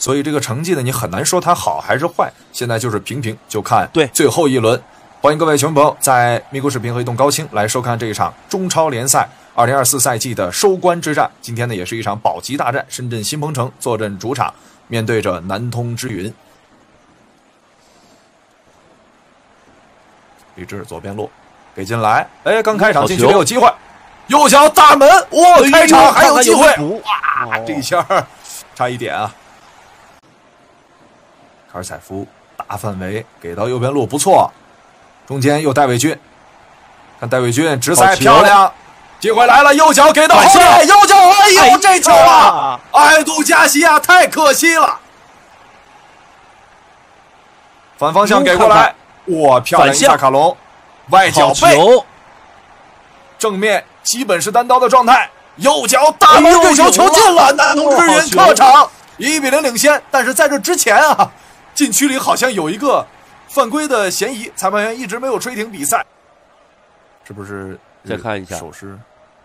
所以这个成绩呢，你很难说它好还是坏。现在就是平平，就看对最后一轮。欢迎各位球迷朋友在咪咕视频和移动高清来收看这一场中超联赛2024赛季的收官之战。今天呢，也是一场保级大战，深圳新鹏城坐镇主场，面对着南通之云。李志左边路给进来，哎，刚开场进去没有机会，右脚大门，哇，开场还有机会，哇，这一下差一点啊！卡尔采夫大范围给到右边路，不错，中间又戴伟军，看戴伟军直塞漂亮，机会来了，右脚给到后面，右脚，哎呦，这球啊，埃杜加西亚太可惜了，反方向给过来。哇，漂亮！伊萨卡隆，外脚背，正面基本是单刀的状态，右脚大门对球，球进了，南通之云客场1-0领先。但是在这之前啊，禁区里好像有一个犯规的嫌疑，裁判员一直没有吹停比赛，是不是？ 再看一下手势，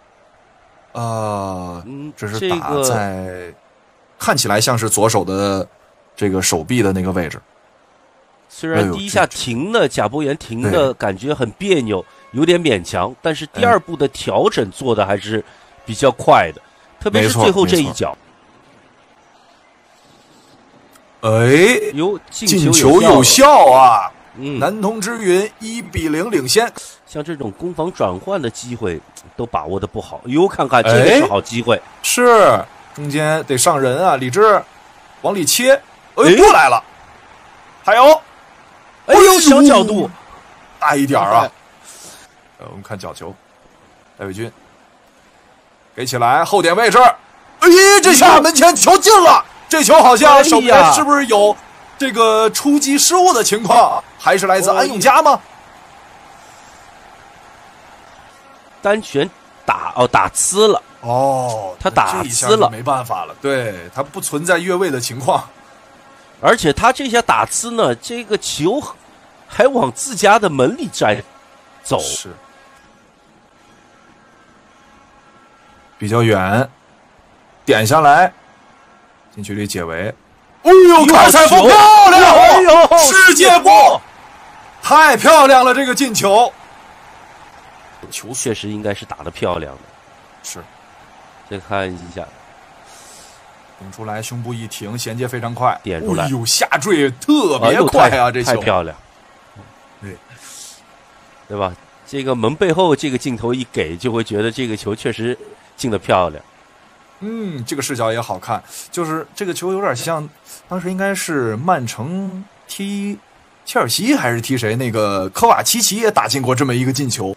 这是打在，看起来像是左手的这个手臂的那个位置。 虽然第一下停的贾博元停的感觉很别扭，有点勉强，但是第二步的调整做的还是比较快的，特别是最后这一脚。 哎， 进球有效啊！南通之云1-0领先。 像这种攻防转换的机会都把握的不好，看看这个是好机会。 是，中间得上人啊，李志往里切，过来了，还有。 哎呦，小角度， 大一点啊！我们看角球，戴伟军给起来，后点位置，这下门前球进了，这球好像手边是不是有这个出击失误的情况？还是来自安永佳吗？ 单拳打呲了，他打呲了， 没办法了，对，他不存在越位的情况。 而且他这下打呲呢，这个球还往自家的门里摘走， 是比较远，点下来，禁区里解围。卡尔采夫漂亮！世界波，太漂亮了！这个进球， 球确实应该是打得漂亮的。 是， 再看一下。 顶出来，胸部一停，衔接非常快， 点出来， 下坠特别快啊！这球太漂亮，对吧？这个门背后这个镜头一给，就会觉得这个球确实进得漂亮。 这个视角也好看，就是这个球有点像当时应该是曼城踢切尔西还是踢谁，那个科瓦奇奇也打进过这么一个进球。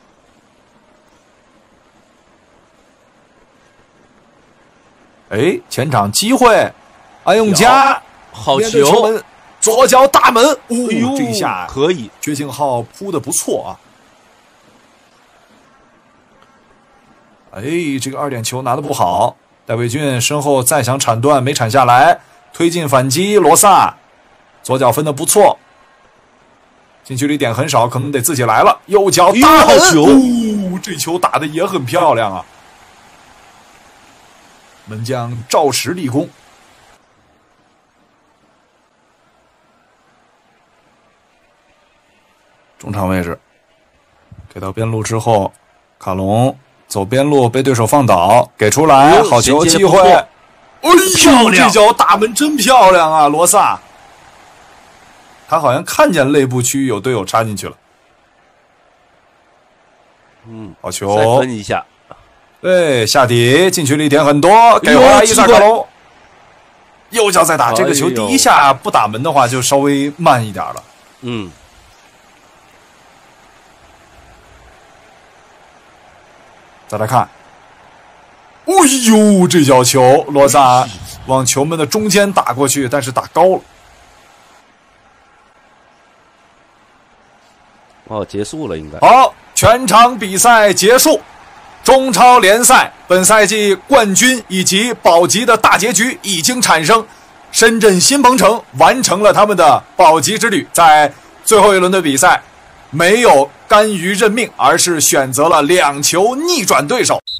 前场机会，安永佳好球， 左脚大门，这一下可以， 薛敬浩扑的不错啊！这个2点球拿的不好，戴伟俊身后再想铲断没铲下来，推进反击，罗萨左脚分的不错，禁区里点很少，可能得自己来了，右脚大门，这球打的也很漂亮啊！门将赵石立功，中场位置给到边路之后，卡隆走边路被对手放倒，给出来，好球机会， 漂亮！ 这脚打门真漂亮啊，罗萨，他好像看见内部区域有队友插进去了，好球， 再分一下。 对，下底禁区里点很多，给回来伊萨卡隆，右脚再打，这个球第一下不打门的话就稍微慢一点了。再来看，这脚球罗萨往球门的中间打过去，但是打高了。结束了应该。 好，全场比赛结束。中超联赛本赛季冠军以及保级的大结局已经产生，深圳新鹏城完成了他们的保级之旅，在最后一轮的比赛没有甘于认命，而是选择了2球逆转对手。